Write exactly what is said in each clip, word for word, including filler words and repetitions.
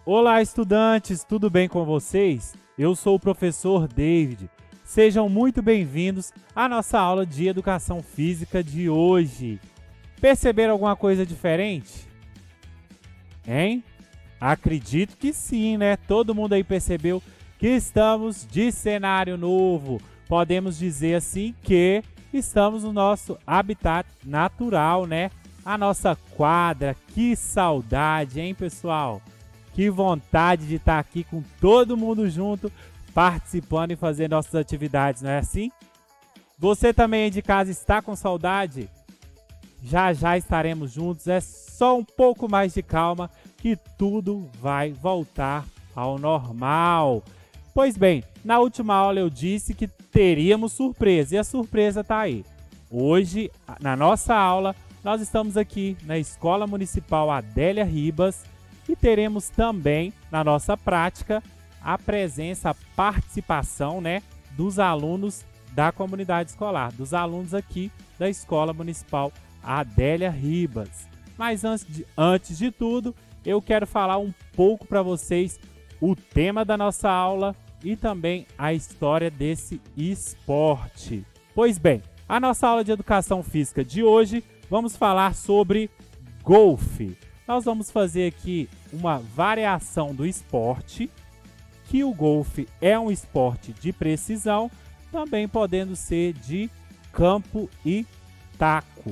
Olá, estudantes, tudo bem com vocês? Eu sou o professor David. Sejam muito bem-vindos à nossa aula de Educação Física de hoje. Perceberam alguma coisa diferente? Hein? Acredito que sim, né? Todo mundo aí percebeu que estamos de cenário novo. Podemos dizer assim que estamos no nosso habitat natural, né? A nossa quadra. Que saudade, hein, pessoal? Que vontade de estar aqui com todo mundo junto, participando e fazendo nossas atividades, não é assim? Você também aí de casa está com saudade? Já já estaremos juntos, é só um pouco mais de calma que tudo vai voltar ao normal. Pois bem, na última aula eu disse que teríamos surpresa e a surpresa está aí. Hoje, na nossa aula, nós estamos aqui na Escola Municipal Adélia Ribas e teremos também, na nossa prática, a presença, a participação, né, dos alunos da comunidade escolar, dos alunos aqui da Escola Municipal Adélia Ribas. Mas antes de, antes de tudo, eu quero falar um pouco para vocês o tema da nossa aula e também a história desse esporte. Pois bem, a nossa aula de Educação Física de hoje, vamos falar sobre golfe. Nós vamos fazer aqui uma variação do esporte, que o golfe é um esporte de precisão, também podendo ser de campo e taco.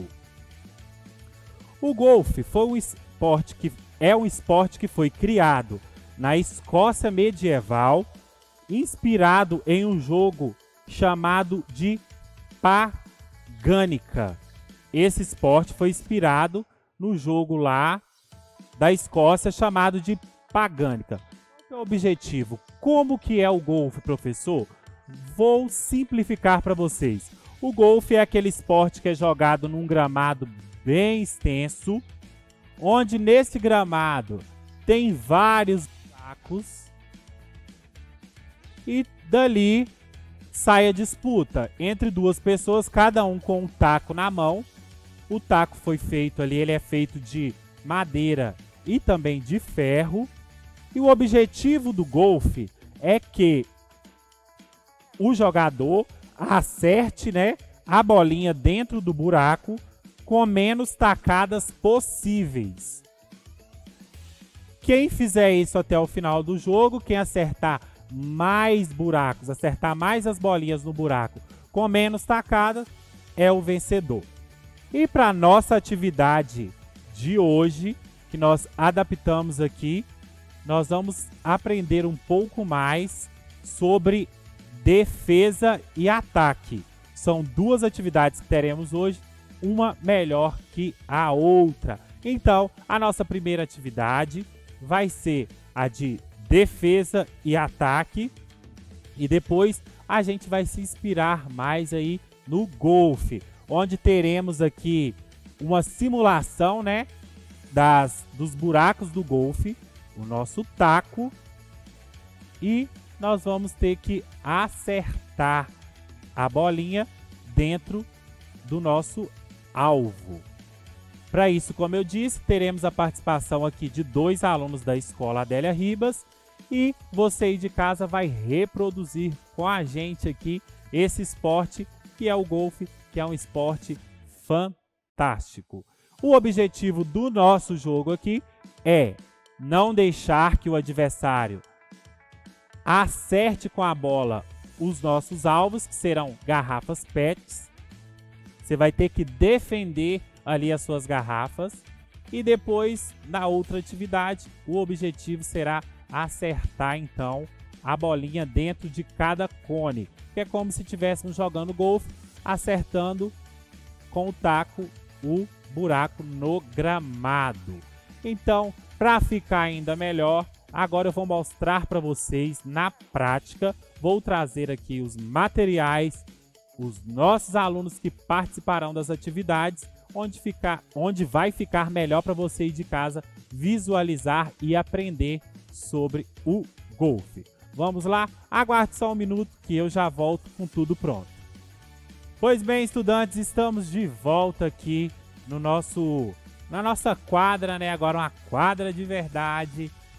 O golfe foi um esporte que é um esporte que foi criado na Escócia medieval, inspirado em um jogo chamado de pagânica. Esse esporte foi inspirado no jogo lá da Escócia chamado de pagânica. Qual é o objetivo? Como que é o golfe, professor? Vou simplificar para vocês. O golfe é aquele esporte que é jogado num gramado bem extenso, onde nesse gramado tem vários buracos e dali sai a disputa entre duas pessoas, cada um com um taco na mão. O taco foi feito ali, ele é feito de madeira e também de ferro. E o objetivo do golfe é que o jogador acerte, né, a bolinha dentro do buraco com menos tacadas possíveis. Quem fizer isso até o final do jogo, quem acertar mais buracos, acertar mais as bolinhas no buraco com menos tacadas, é o vencedor. E para nossa atividade de hoje, que nós adaptamos aqui, nós vamos aprender um pouco mais sobre defesa e ataque. São duas atividades que teremos hoje, uma melhor que a outra. Então, a nossa primeira atividade vai ser a de defesa e ataque. E depois a gente vai se inspirar mais aí no golfe, onde teremos aqui uma simulação, né, das, dos buracos do golfe, o nosso taco, e nós vamos ter que acertar a bolinha dentro do nosso alvo. Para isso, como eu disse, teremos a participação aqui de dois alunos da Escola Adélia Ribas e você aí de casa vai reproduzir com a gente aqui esse esporte que é o golfe, que é um esporte fantástico. O objetivo do nosso jogo aqui é não deixar que o adversário acerte com a bola os nossos alvos, que serão garrafas pets. Você vai ter que defender ali as suas garrafas. E depois, na outra atividade, o objetivo será acertar, então, a bolinha dentro de cada cone. Que é como se estivéssemos jogando golfe, acertando com o taco o buraco no gramado. Então, para ficar ainda melhor, agora eu vou mostrar para vocês na prática. Vou trazer aqui os materiais, os nossos alunos que participarão das atividades, onde, ficar, onde vai ficar melhor para você ir de casa visualizar e aprender sobre o golfe. Vamos lá? Aguarde só um minuto que eu já volto com tudo pronto. Pois bem, estudantes, estamos de volta aqui no nosso, na nossa quadra, né? Agora uma quadra de verdade.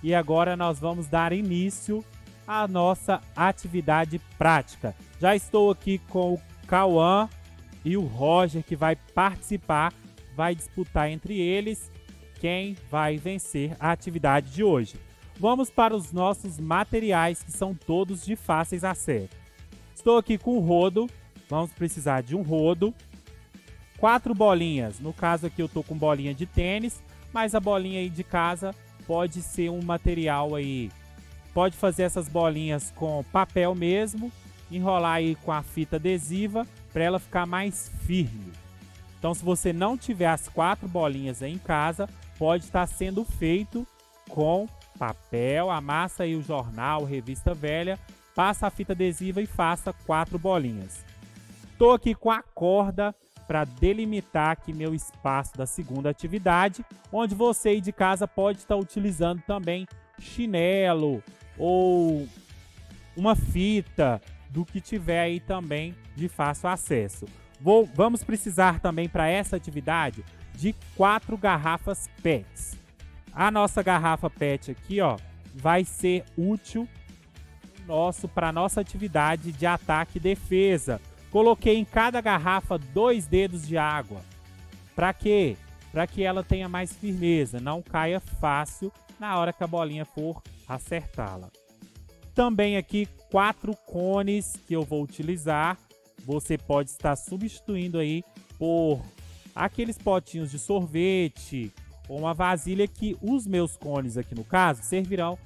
e agora nós vamos dar início à nossa atividade prática. Já estou aqui com o Cauã e o Roger, que vai participar, vai disputar entre eles quem vai vencer a atividade de hoje. Vamos para os nossos materiais, que são todos de fáceis acesso. Estou aqui com o rodo, vamos precisar de um rodo, quatro bolinhas, no caso aqui eu estou com bolinha de tênis, mas a bolinha aí de casa pode ser um material aí, pode fazer essas bolinhas com papel mesmo, enrolar aí com a fita adesiva para ela ficar mais firme. Então, se você não tiver as quatro bolinhas aí em casa, pode estar sendo feito com papel, amassa aí o jornal, revista velha, passa a fita adesiva e faça quatro bolinhas. Estou aqui com a corda para delimitar aqui meu espaço da segunda atividade, onde você aí de casa pode estar utilizando também chinelo ou uma fita do que tiver aí também de fácil acesso. Vou, vamos precisar também para essa atividade de quatro garrafas P E Ts. A nossa garrafa P E T aqui, ó, vai ser útil nosso para nossa atividade de ataque e defesa. Coloquei em cada garrafa dois dedos de água. Para quê? Para que ela tenha mais firmeza, não caia fácil na hora que a bolinha for acertá-la. Também aqui quatro cones que eu vou utilizar. Você pode estar substituindo aí por aqueles potinhos de sorvete ou uma vasilha, que os meus cones aqui no caso servirão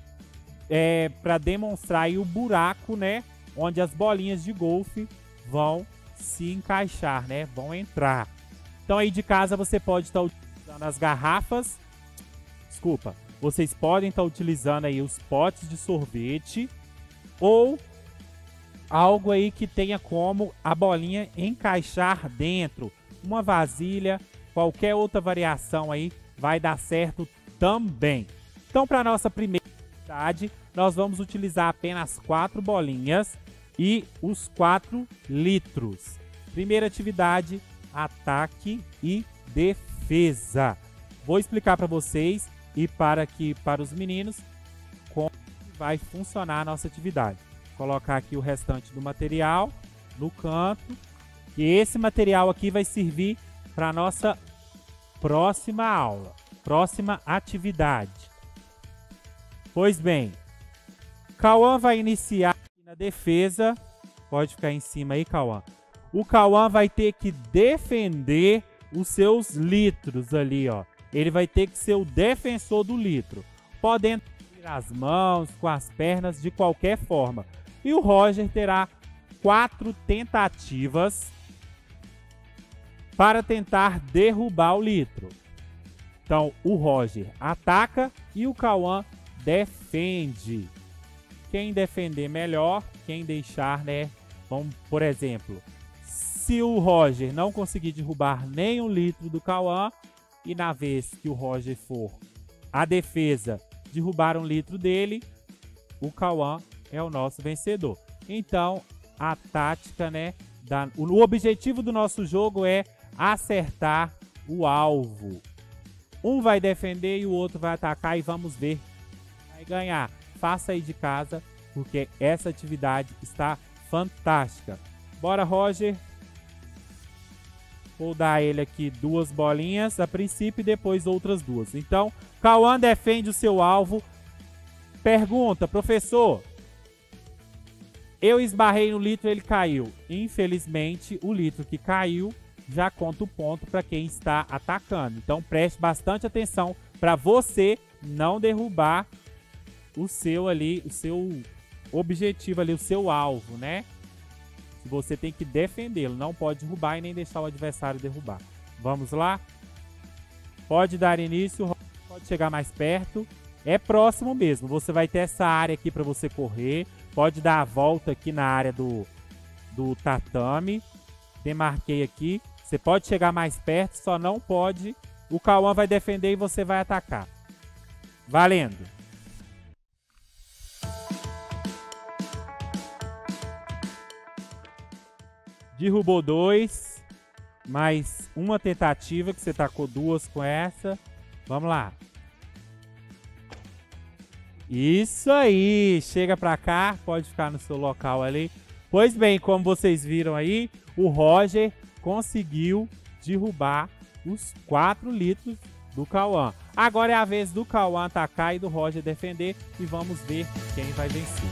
é, para demonstrar aí o buraco, né, onde as bolinhas de golfe vão se encaixar, né, vão entrar. Então aí de casa você pode estar utilizando as garrafas, desculpa, vocês podem estar utilizando aí os potes de sorvete ou algo aí que tenha como a bolinha encaixar dentro. Uma vasilha, qualquer outra variação aí vai dar certo também. Então, para nossa primeira atividade, nós vamos utilizar apenas quatro bolinhas e os quatro litros. Primeira atividade, ataque e defesa. Vou explicar para vocês e para aqui para os meninos como vai funcionar a nossa atividade. Vou colocar aqui o restante do material no canto. E esse material aqui vai servir para a nossa próxima aula, próxima atividade. Pois bem, Cauã vai iniciar na defesa. Pode ficar em cima aí, Cauã. O Cauã vai ter que defender os seus litros ali, ó. Ele vai ter que ser o defensor do litro, podendo tirar as mãos, com as pernas, de qualquer forma. E o Roger terá quatro tentativas para tentar derrubar o litro. Então, o Roger ataca e o Cauã defende. Quem defender melhor, quem deixar, né? Vamos, por exemplo, se o Roger não conseguir derrubar nem um litro do Cauã, e na vez que o Roger for a defesa derrubar um litro dele, o Cauã é o nosso vencedor. Então, a tática, né? Da, o objetivo do nosso jogo é acertar o alvo. Um vai defender e o outro vai atacar e vamos ver quem vai ganhar. Faça aí de casa, porque essa atividade está fantástica. Bora, Roger. Vou dar a ele aqui duas bolinhas a princípio e depois outras duas. Então, Cauã defende o seu alvo. Pergunta, professor. Eu esbarrei no litro e ele caiu. Infelizmente, o litro que caiu já conta o ponto para quem está atacando. Então, preste bastante atenção para você não derrubar o seu ali, o seu objetivo ali, o seu alvo, né? Você tem que defendê-lo, não pode derrubar e nem deixar o adversário derrubar. Vamos lá? Pode dar início, pode chegar mais perto. É próximo mesmo, você vai ter essa área aqui para você correr. Pode dar a volta aqui na área do, do tatame. Demarquei aqui. Você pode chegar mais perto, só não pode. O Cauã vai defender e você vai atacar. Valendo! Derrubou dois. Mais uma tentativa, que você tacou duas com essa. Vamos lá. Isso aí, chega pra cá, pode ficar no seu local ali. Pois bem, como vocês viram aí, o Roger conseguiu derrubar os quatro litros do Cauã. Agora é a vez do Cauã atacar e do Roger defender e vamos ver quem vai vencer.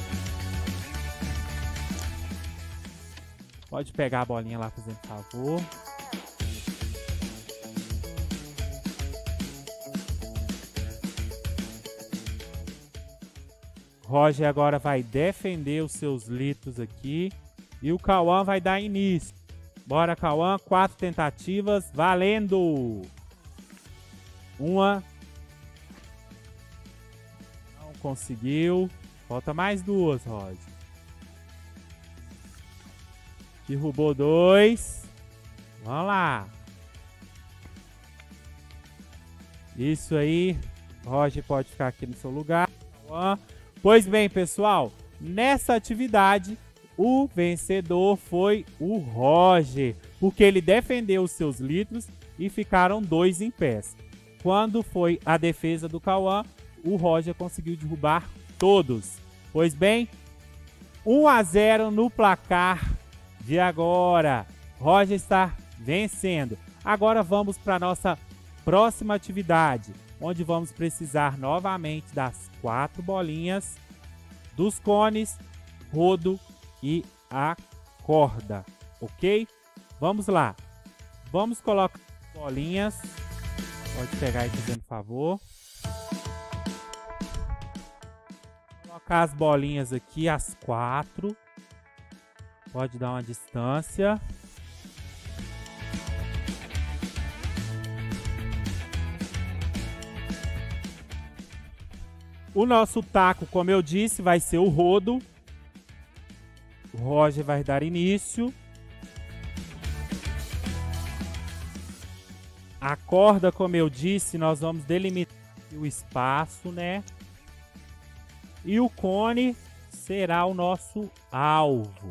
Pode pegar a bolinha lá, fazendo favor. Roger agora vai defender os seus litros aqui. E o Cauã vai dar início. Bora, Cauã. Quatro tentativas. Valendo! Uma. Não conseguiu. Falta mais duas, Roger. Derrubou dois. Vamos lá. Isso aí. Roger pode ficar aqui no seu lugar. Cauã. Pois bem, pessoal, nessa atividade, o vencedor foi o Roger, porque ele defendeu os seus litros e ficaram dois em pés. Quando foi a defesa do Cauã, o Roger conseguiu derrubar todos. Pois bem, um a zero no placar de agora. Roger está vencendo. Agora vamos para a nossa próxima atividade, onde vamos precisar novamente das quatro bolinhas, dos cones, rodo e a corda, ok? Vamos lá. Vamos colocar as bolinhas. Pode pegar aí, fazendo favor. Colocar as bolinhas aqui, as quatro. Pode dar uma distância. O nosso taco, como eu disse, vai ser o rodo. O Roger vai dar início. A corda, como eu disse, nós vamos delimitar o espaço, né? E o cone será o nosso alvo.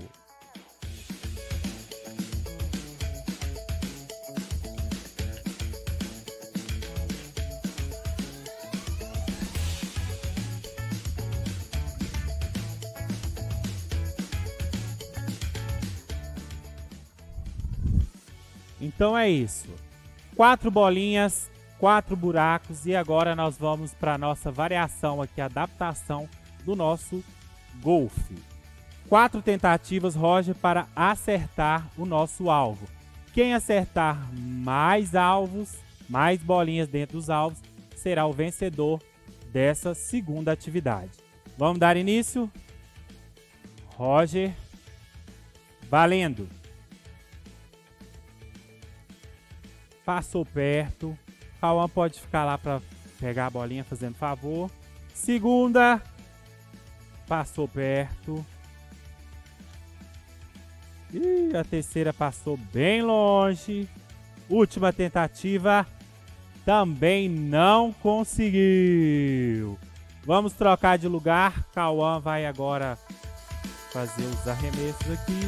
Então é isso. Quatro bolinhas, quatro buracos e agora nós vamos para a nossa variação aqui, adaptação do nosso golfe. Quatro tentativas, Roger, para acertar o nosso alvo. Quem acertar mais alvos, mais bolinhas dentro dos alvos, será o vencedor dessa segunda atividade. Vamos dar início? Roger, valendo! Passou perto. Cauã pode ficar lá para pegar a bolinha, fazendo favor. Segunda. Passou perto. E a terceira passou bem longe. Última tentativa. Também não conseguiu. Vamos trocar de lugar. Cauã vai agora fazer os arremessos aqui.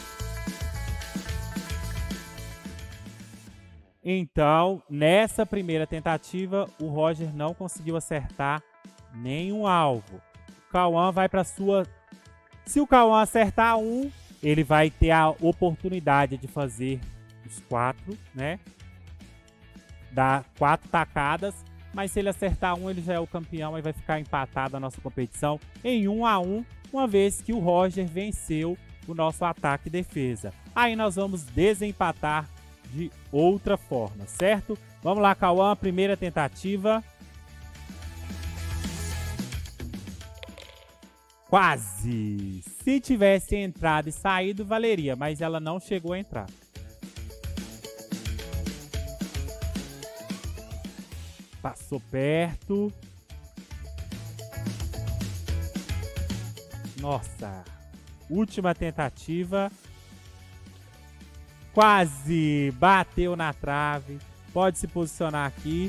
Então, nessa primeira tentativa, o Roger não conseguiu acertar nenhum alvo. O Cauã vai para sua... Se o Cauã acertar um, ele vai ter a oportunidade de fazer os quatro, né? Dar quatro tacadas. Mas se ele acertar um, ele já é o campeão e vai ficar empatado a nossa competição em um a um, uma vez que o Roger venceu o nosso ataque e defesa. Aí nós vamos desempatar de outra forma, certo? Vamos lá, Cauã, primeira tentativa. Quase! Se tivesse entrado e saído, valeria, mas ela não chegou a entrar. Passou perto. Nossa! Última tentativa. Quase bateu na trave. Pode se posicionar aqui.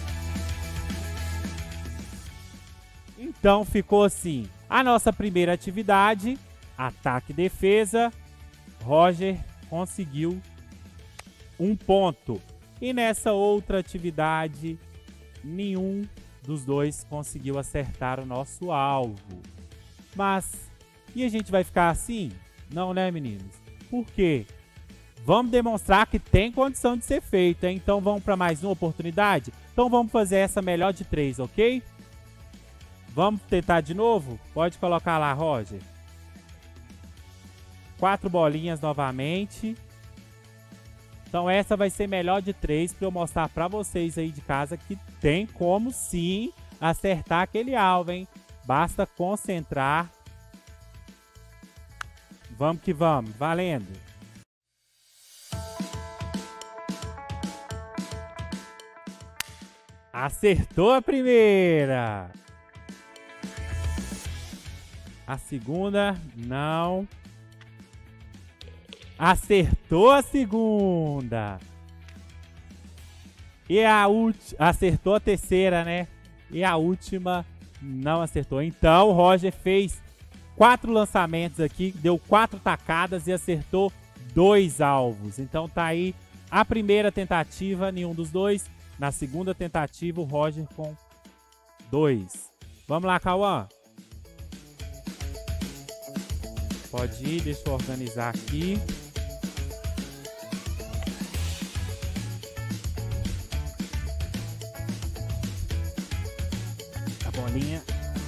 Então ficou assim. A nossa primeira atividade, ataque e defesa. Roger conseguiu um ponto. E nessa outra atividade, nenhum dos dois conseguiu acertar o nosso alvo. Mas, e a gente vai ficar assim? Não, né, meninos? Por quê? Vamos demonstrar que tem condição de ser feito, hein? Então vamos para mais uma oportunidade? Então vamos fazer essa melhor de três, ok? Vamos tentar de novo? Pode colocar lá, Roger. Quatro bolinhas novamente. Então essa vai ser melhor de três para eu mostrar para vocês aí de casa que tem como sim acertar aquele alvo, hein? Basta concentrar. Vamos que vamos, valendo! Acertou a primeira! A segunda, não. Acertou a segunda. E a última, acertou a terceira, né? E a última não acertou. Então o Roger fez quatro lançamentos aqui, deu quatro tacadas e acertou dois alvos. Então tá aí a primeira tentativa, nenhum dos dois. Na segunda tentativa, o Roger com dois. Vamos lá, Cauã. Pode ir, deixa eu organizar aqui. A bolinha.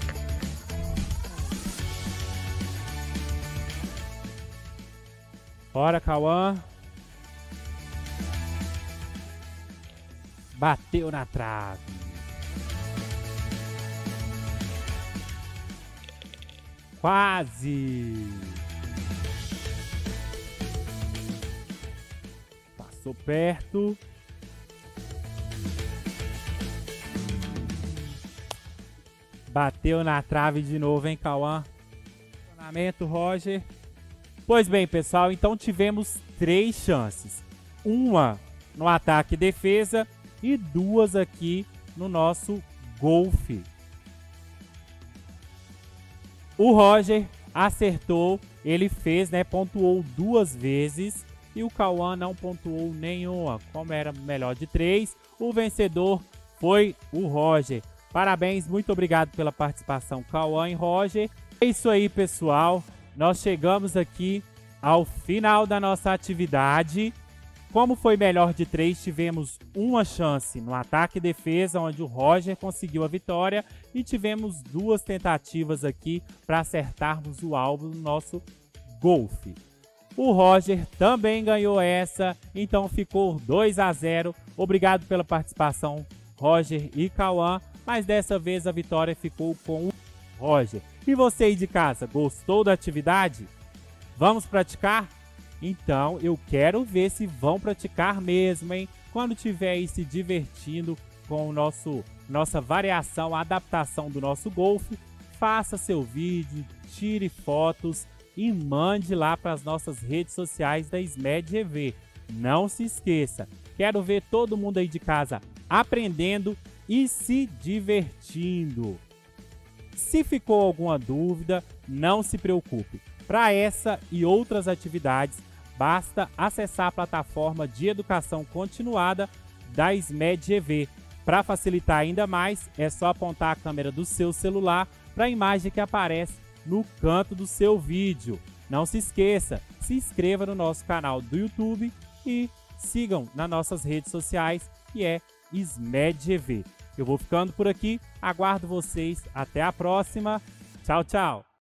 Bora, Cauã. Bateu na trave. Quase. Passou perto. Bateu na trave de novo, hein, Cauã? Posicionamento, Roger. Pois bem, pessoal, então tivemos três chances. Uma no ataque e defesa e duas aqui no nosso golfe. O Roger acertou, ele fez, né, pontuou duas vezes e o Cauã não pontuou nenhuma. Como era melhor de três, o vencedor foi o Roger. Parabéns, muito obrigado pela participação, Cauã e Roger. É isso aí, pessoal. Nós chegamos aqui ao final da nossa atividade. Como foi melhor de três, tivemos uma chance no ataque e defesa, onde o Roger conseguiu a vitória. E tivemos duas tentativas aqui para acertarmos o alvo no nosso golfe. O Roger também ganhou essa, então ficou dois a zero. Obrigado pela participação, Roger e Cauã. Mas dessa vez a vitória ficou com o Roger. E você aí de casa, gostou da atividade? Vamos praticar? Então eu quero ver se vão praticar mesmo, hein? Quando estiver aí se divertindo com o nosso, nossa variação, a adaptação do nosso golfe, faça seu vídeo, tire fotos e mande lá para as nossas redes sociais da SMED G V. Não se esqueça, quero ver todo mundo aí de casa aprendendo e se divertindo. Se ficou alguma dúvida, não se preocupe. Para essa e outras atividades, basta acessar a plataforma de educação continuada da SMED G V. Para facilitar ainda mais, é só apontar a câmera do seu celular para a imagem que aparece no canto do seu vídeo. Não se esqueça, se inscreva no nosso canal do YouTube e sigam nas nossas redes sociais, que é SMED G V. Eu vou ficando por aqui, aguardo vocês, até a próxima, tchau, tchau!